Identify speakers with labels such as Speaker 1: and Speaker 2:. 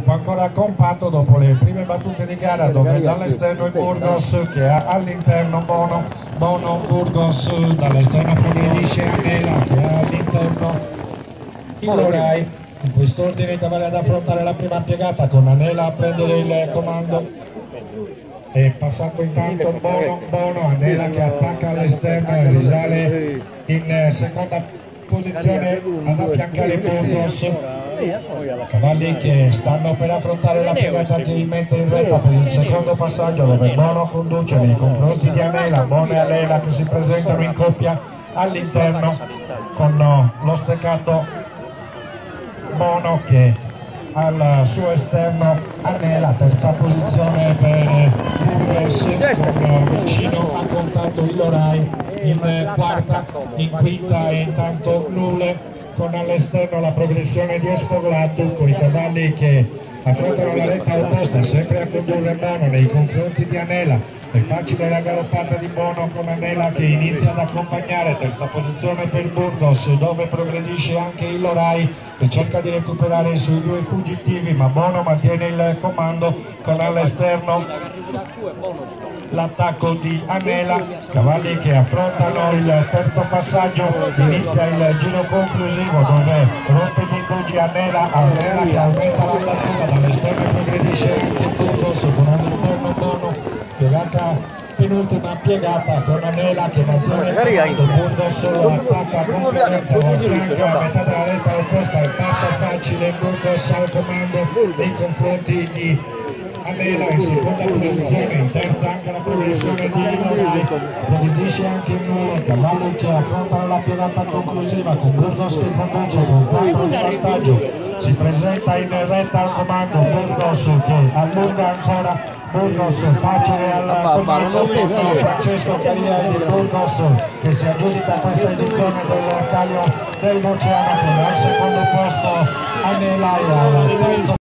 Speaker 1: gruppo ancora compatto dopo le prime battute di gara, dove dall'esterno il Burgos che ha all'interno Bono, Burgos, dall'esterno progredisce Anela che ha all'interno il Lorai. In quest'ordine i cavalli ad affrontare la prima piegata, con Anela a prendere il comando e passando intanto Bono, Anela che attacca all'esterno e risale in seconda posizione ad affiancare il Burgos. Cavalli che stanno per affrontare la piegata che mette in retta per il secondo passaggio, dove Bono conduce nei confronti di Anela. Bono e Anela che si presentano in coppia all'interno, con lo steccato Bono che al suo esterno Anela, terza posizione per Burgos, con vicino a contatto il Lorai in quarta, in quinta e intanto Nule, con all'esterno la progressione di Espoglatu, con i cavalli che affrontano la retta opposta, sempre a condurre Bono nei confronti di Anela. È facile la galoppata di Bono con Anela che inizia ad accompagnare, terza posizione per Burgos, dove progredisce anche il Lorai che cerca di recuperare i suoi due fuggitivi, ma Bono mantiene il comando con all'esterno l'attacco di Anela. Cavalli che affrontano il terzo passaggio, inizia il giro conclusivo dove rompe gli indugi Anela che aumenta la battuta, dall'esterno progredisce anche il Burgos con all'interno Bono, piegata penultima piegata con Anela che mantiene il Burgos, attacca con violenza a metà della retta opposta e passa facile il Burgos al comando nei confronti di Anela in seconda posizione. In terza anche la progressione di Lorai, progredisce anche il Nule, cavalli che affrontano la piegata conclusiva con Burgos che conduce con 4 di vantaggio. Si presenta in retta al comando Burgos che allunga ancora, Burgos facile al comando con Francesco Caria di Burgos che si aggiudica questa edizione del Caglio dell'Oceano, con al secondo posto Anela e al terzo